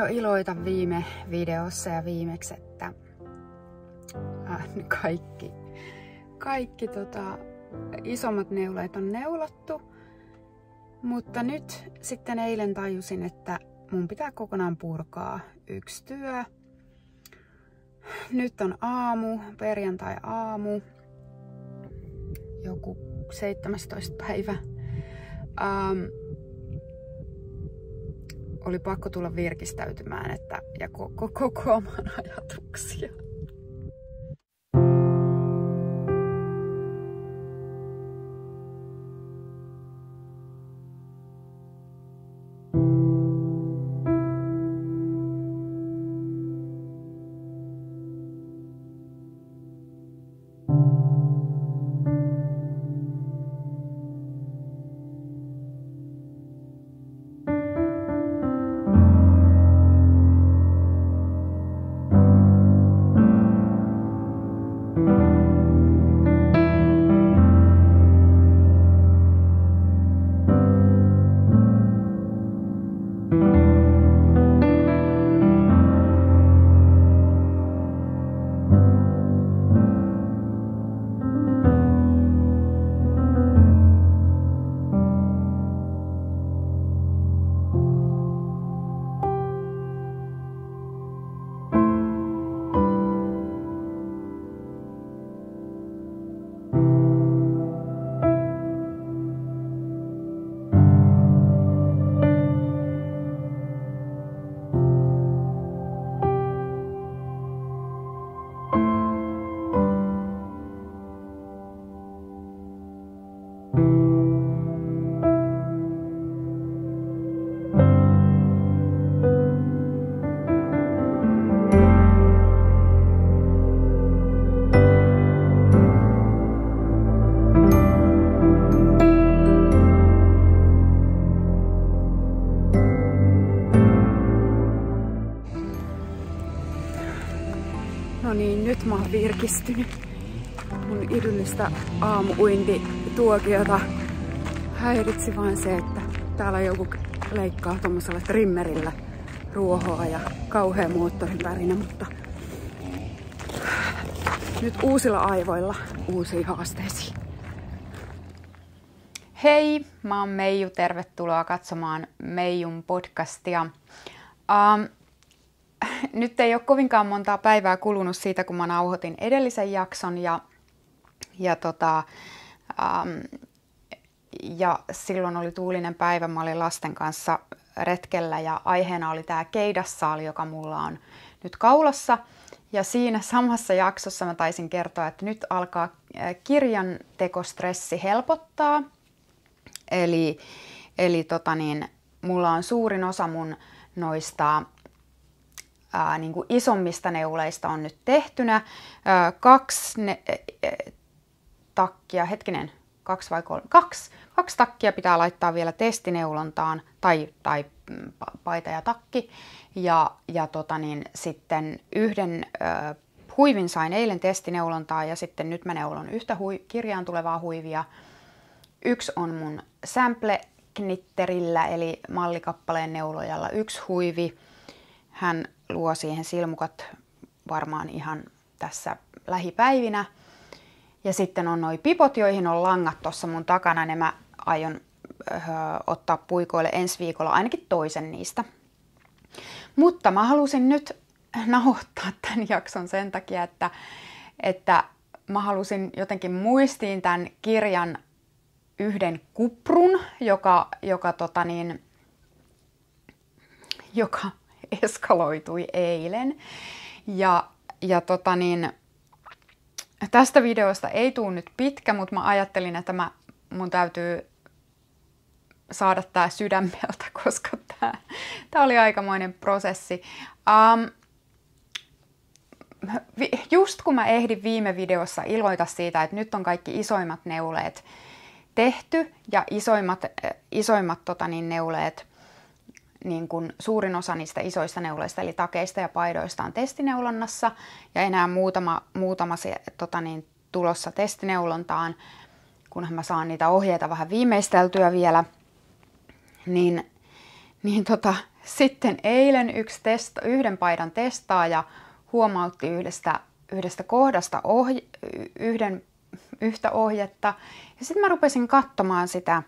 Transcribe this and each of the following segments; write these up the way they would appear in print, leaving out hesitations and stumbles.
jo iloita viime videossa ja viimeksi, että kaikki isommat neuleet on neulottu. Mutta nyt sitten eilen tajusin, että mun pitää kokonaan purkaa yksi työ. Nyt on perjantai-aamu, joku 17. päivä. Oli pakko tulla virkistäytymään ja kokoamaan ajatuksia. No niin, nyt mä oon virkistynyt. Mun idyllistä aamu-uintituokiota häiritsi vain se, että täällä joku leikkaa tommosella trimmerillä ruohoa ja kauhea moottorin värinä, mutta nyt uusilla aivoilla uusiin haasteisiin. Hei, mä oon Meiju, tervetuloa katsomaan Meijun podcastia. Nyt ei ole kovinkaan montaa päivää kulunut siitä, kun mä nauhoitin edellisen jakson ja silloin oli tuulinen päivä. Mä olin lasten kanssa retkellä ja aiheena oli tää keidassaali, joka mulla on nyt kaulassa. Ja siinä samassa jaksossa mä taisin kertoa, että nyt alkaa kirjan tekostressi helpottaa. Eli mulla on suurin osa mun noista niin kuin isommista neuleista on nyt tehtynä. Kaksi takkia pitää laittaa vielä testineulontaan, tai paita ja takki. Ja sitten yhden huivin sain eilen testineulontaan ja sitten nyt mä neulon yhtä kirjaan tulevaa huivia. Yksi on mun sample knitterillä eli mallikappaleen neulojalla yksi huivi. Hän luo siihen silmukat varmaan ihan tässä lähipäivinä. Ja sitten on noi pipot, joihin on langat tuossa mun takana. Ne mä aion ottaa puikoille ensi viikolla ainakin toisen niistä. Mutta mä halusin nyt nauhoittaa tämän jakson sen takia, että mä halusin jotenkin muistiin tämän kirjan yhden kuprun, joka eskaloitui eilen. Tästä videosta ei tule nyt pitkä, mutta mä ajattelin, että mun täytyy saada tää sydämeltä, koska tää oli aikamoinen prosessi. Just kun mä ehdin viime videossa iloita siitä, että nyt on kaikki isoimmat neuleet tehty ja isoimmat neuleet, niin kun suurin osa niistä isoista neuleista eli takeista ja paidoista on testineulonnassa ja enää muutama tulossa testineulontaan, kunhan mä saan niitä ohjeita vähän viimeisteltyä vielä, niin sitten eilen yhden paidan testaaja huomautti yhdestä kohdasta yhtä ohjetta. Ja sitten mä rupesin katsomaan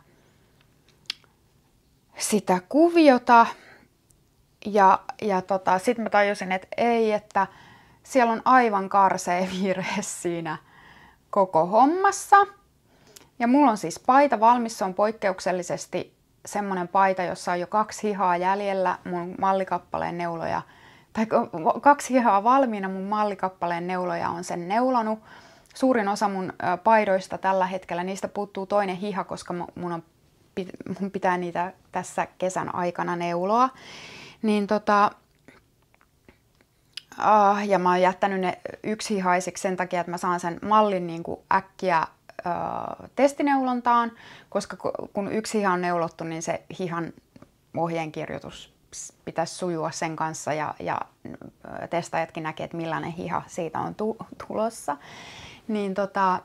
sitä kuviota ja sitten mä tajusin, että ei, että siellä on aivan karsea virhe siinä koko hommassa. Ja mulla on siis paita valmis, se on poikkeuksellisesti semmoinen paita, jossa on jo 2 hihaa jäljellä mun mallikappaleen neuloja. Tai 2 hihaa valmiina, mun mallikappaleen neuloja on sen neulonut. Suurin osa mun paidoista tällä hetkellä, niistä puuttuu toinen hiha, koska mun pitää niitä tässä kesän aikana neuloa. Niin ja mä oon jättänyt ne yksihihaisiksi sen takia, että mä saan sen mallin niin kuin äkkiä testineulontaan, koska kun yksi hiha on neulottu, niin se hihan ohjeenkirjoitus pitäisi sujua sen kanssa ja testaajatkin näkee, että millainen hiha siitä on tulossa. Niin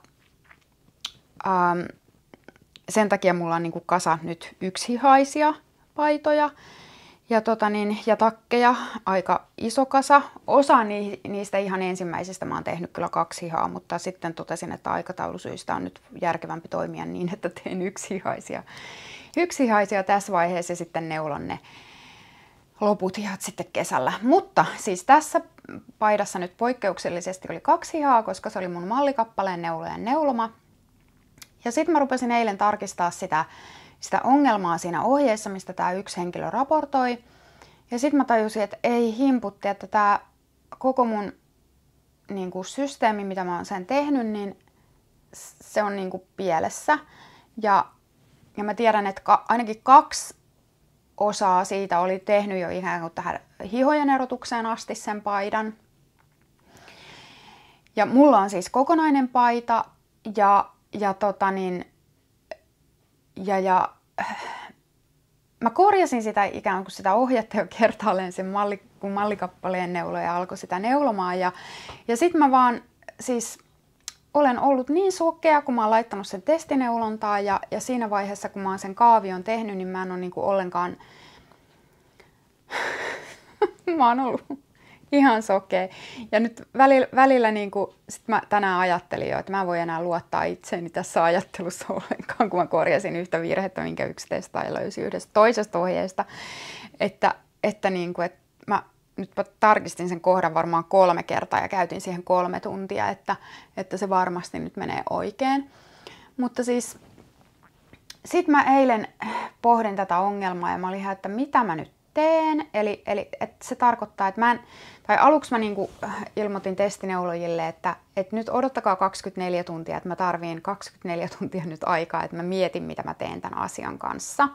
sen takia mulla on niin kuin kasa nyt yksihihaisia paitoja ja takkeja, aika iso kasa. Osa niistä ihan ensimmäisistä mä oon tehnyt kyllä 2 hihaa, mutta sitten totesin, että aikataulusyistä on nyt järkevämpi toimia niin, että teen yksihihaisia tässä vaiheessa ja sitten neulon ne loput hihat sitten kesällä. Mutta siis tässä paidassa nyt poikkeuksellisesti oli 2 hihaa, koska se oli mun mallikappaleen neulojen neuloma. Ja sitten mä rupesin eilen tarkistaa sitä ongelmaa siinä ohjeessa, mistä tämä yksi henkilö raportoi. Ja sitten mä tajusin, että ei himputti, että tämä koko mun niin kuin systeemi, mitä mä oon sen tehnyt, niin se on niin kuin pielessä. Ja mä tiedän, että ainakin 2 osaa siitä oli tehnyt jo ihan kuin tähän hihojen erotukseen asti sen paidan. Ja mulla on siis kokonainen paita ja mä korjasin sitä ikään kuin sitä ohjetta jo kertaalleen kun mallikappaleen neuloja alkoi sitä neulomaan. Ja sitten mä vaan siis olen ollut niin sokea, kun mä oon laittanut sen testineulontaan ja siinä vaiheessa, kun mä oon sen kaavion tehnyt, niin mä en ole niinku ollenkaan mä oon ollut ihan sokea. Ja nyt välillä niinku, sit mä tänään ajattelin jo, että mä en voi enää luottaa itseeni tässä ajattelussa ollenkaan, kun mä korjasin yhtä virhettä, minkä yksi testaaja löysi yhdestä toisesta ohjeesta. Että mä tarkistin sen kohdan varmaan 3 kertaa ja käytin siihen 3 tuntia, että se varmasti nyt menee oikein. Mutta siis sit mä eilen pohdin tätä ongelmaa ja mä olin ihan, että mitä mä nyt teen. Eli että se tarkoittaa, että aluksi mä niinku ilmoitin testineulojille, että nyt odottakaa 24 tuntia, että mä tarviin 24 tuntia nyt aikaa, että mä mietin, mitä mä teen tämän asian kanssa.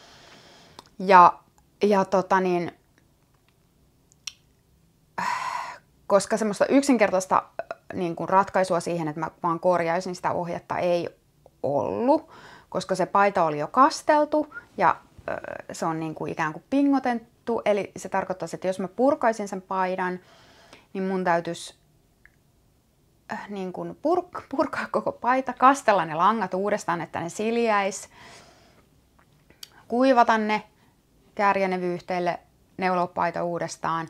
Koska semmoista yksinkertaista niin kuin ratkaisua siihen, että mä vaan korjaisin sitä ohjetta, ei ollut, koska se paita oli jo kasteltu ja se on niin kuin ikään kuin pingotettu. Eli se tarkoittaa, että jos mä purkaisin sen paidan, niin mun täytyisi niin kuin purkaa koko paita, kastella ne langat uudestaan, että ne siljäis, kuivata ne, kääriä ne vyyhteille, neuloa paita uudestaan.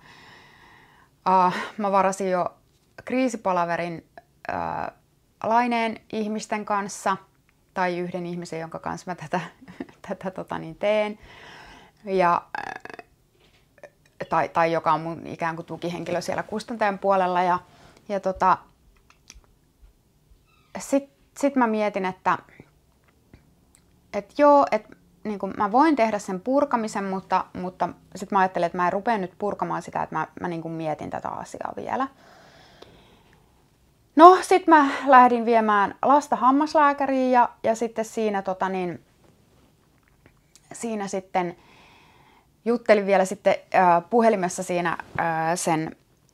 Mä varasin jo kriisipalaverin Laineen ihmisten kanssa tai yhden ihmisen, jonka kanssa mä tätä teen. Tai joka on mun ikään kuin tukihenkilö siellä kustantajan puolella. Sit mä mietin, että niin kuin mä voin tehdä sen purkamisen, mutta sitten mä ajattelin, että mä en rupea nyt purkamaan sitä, että mä niin kuin mietin tätä asiaa vielä. No, sitten mä lähdin viemään lasta hammaslääkäriin ja sitten siinä sitten juttelin vielä sitten puhelimessa siinä sen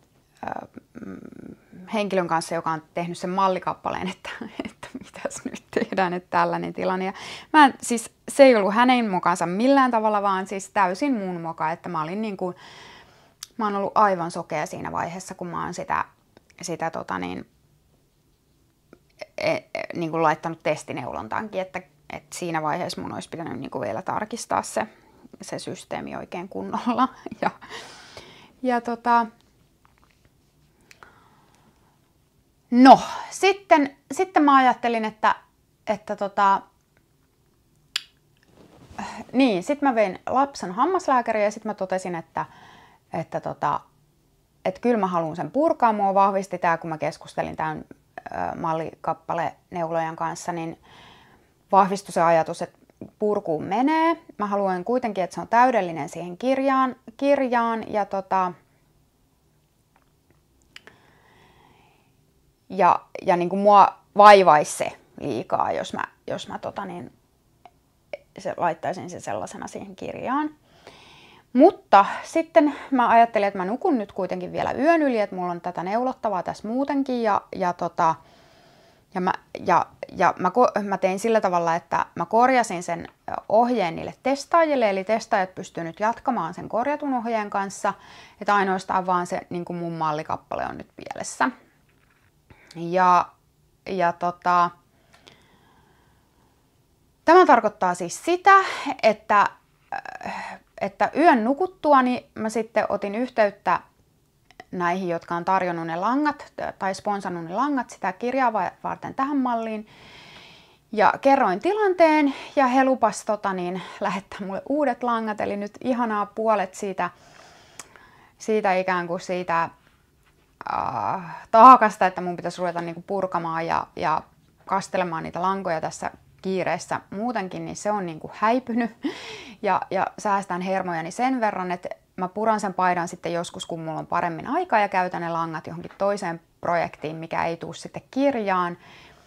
henkilön kanssa, joka on tehnyt sen mallikappaleen, että mitäs nyt tehdään, että tällainen tilanne. Ja se ei ollut hänen mokansa millään tavalla, vaan siis täysin mun moka, että mä oon ollut aivan sokea siinä vaiheessa, kun mä oon niin kuin laittanut testineulontaankin, että siinä vaiheessa mun olisi pitänyt niin kuin vielä tarkistaa se systeemi oikein kunnolla. No, sitten mä ajattelin, että niin, sitten mä vein lapsen hammaslääkäriin ja sitten mä totesin, että kyllä mä haluan sen purkaa. Mua vahvisti tää, kun mä keskustelin tämän mallikappale-neulojan kanssa, niin vahvistui se ajatus, että purkuun menee. Mä haluan kuitenkin, että se on täydellinen siihen kirjaan ja niin kuin mua vaivaisi se liikaa, jos mä laittaisin sen sellaisena siihen kirjaan. Mutta sitten mä ajattelin, että mä nukun nyt kuitenkin vielä yön yli, että mulla on tätä neulottavaa tässä muutenkin mä tein sillä tavalla, että mä korjasin sen ohjeen niille testaajille, eli testaajat pystyy nyt jatkamaan sen korjatun ohjeen kanssa, että ainoastaan vaan se niin kuin mun mallikappale on nyt pielessä. Tämä tarkoittaa siis sitä, että yön nukuttuani mä sitten otin yhteyttä näihin, jotka on tarjonnut ne langat tai sponsannut ne langat sitä kirjaa varten tähän malliin. Ja kerroin tilanteen ja he lupas lähettää mulle uudet langat, eli nyt ihanaa puolet siitä ikään kuin siitä taakasta, että mun pitäisi ruveta niinku purkamaan ja kastelemaan niitä lankoja tässä kiireessä muutenkin, niin se on niinku häipynyt ja säästän hermojani sen verran, että mä puran sen paidan sitten joskus, kun mulla on paremmin aikaa ja käytän ne langat johonkin toiseen projektiin, mikä ei tule sitten kirjaan.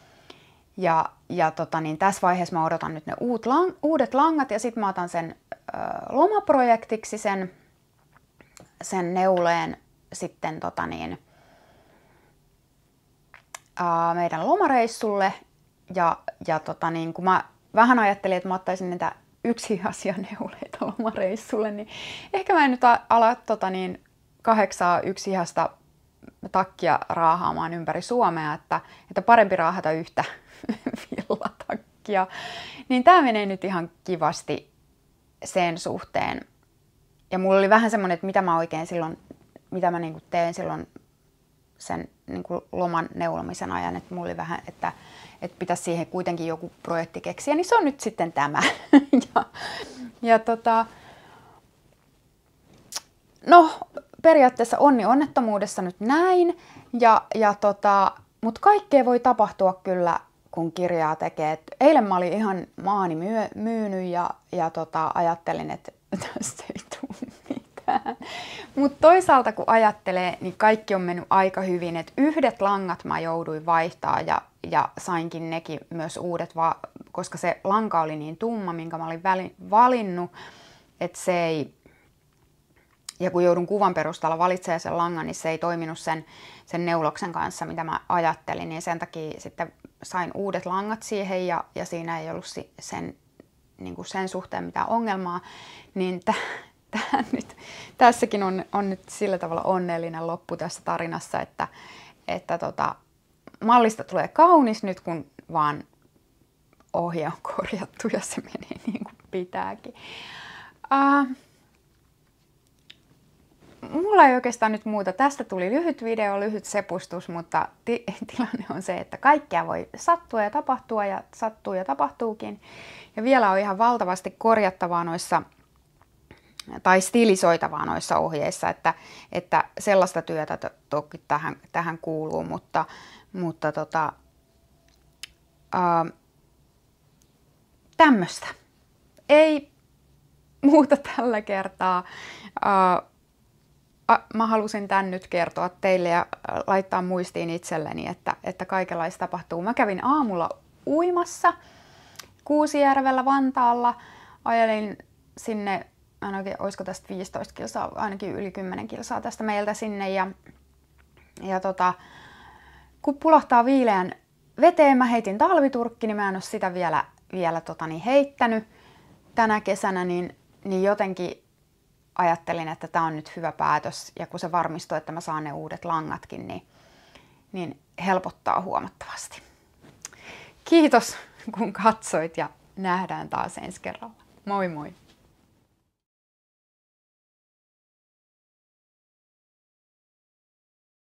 Tässä vaiheessa mä odotan nyt ne uudet langat ja sitten mä otan sen lomaprojektiksi sen neuleen sitten meidän lomareissulle kun mä vähän ajattelin, että mä ottaisin niitä yksiasianeuleita lomareissulle, niin ehkä mä en nyt ala 8 yksihasta takkia raahaamaan ympäri Suomea, että parempi raahata yhtä villatakkia. Niin tää menee nyt ihan kivasti sen suhteen. Ja mulla oli vähän semmonen, että mitä mä niinku teen silloin sen niinku loman neulomisen ajan, että mulla oli vähän, että pitäisi siihen kuitenkin joku projekti keksiä, niin se on nyt sitten tämä. No, periaatteessa onni onnettomuudessa nyt näin, mutta kaikkea voi tapahtua kyllä, kun kirjaa tekee. Eilen mä olin ihan maani myynyt ja ajattelin, että tästä ei tule mitään. Mutta toisaalta kun ajattelee, niin kaikki on mennyt aika hyvin, että yhdet langat mä jouduin vaihtaa ja sainkin nekin myös uudet, koska se lanka oli niin tumma, minkä mä olin valinnut, että se ei, ja kun joudun kuvan perusteella valitsemaan sen langan, niin se ei toiminut sen neuloksen kanssa, mitä mä ajattelin, niin sen takia sitten sain uudet langat siihen ja siinä ei ollut sen suhteen mitään ongelmaa, niin tässäkin on nyt sillä tavalla onnellinen loppu tässä tarinassa, että mallista tulee kaunis nyt, kun vaan ohje on korjattu ja se menee niin kuin pitääkin. Mulla ei oikeastaan nyt muuta. Tästä tuli lyhyt video, lyhyt sepustus, mutta tilanne on se, että kaikkea voi sattua ja tapahtua ja sattuu ja tapahtuukin. Ja vielä on ihan valtavasti korjattavaa noissa tai stilisoitavaa noissa ohjeissa, että sellaista työtä toki tähän kuuluu, mutta tämmöistä. Ei muuta tällä kertaa. Mä halusin tän nyt kertoa teille ja laittaa muistiin itselleni, että kaikenlaista tapahtuu. Mä kävin aamulla uimassa Kuusijärvellä Vantaalla. Ajelin sinne, en oikein, olisiko tästä 15 kilsaa, ainakin yli 10 kilsaa tästä meiltä sinne. Ja kun pulahtaa viileän veteen, mä heitin talviturkki, niin mä en ole sitä vielä heittänyt tänä kesänä, niin jotenkin ajattelin, että tämä on nyt hyvä päätös. Ja kun se varmistui, että mä saan ne uudet langatkin, niin helpottaa huomattavasti. Kiitos kun katsoit ja nähdään taas ensi kerralla. Moi moi!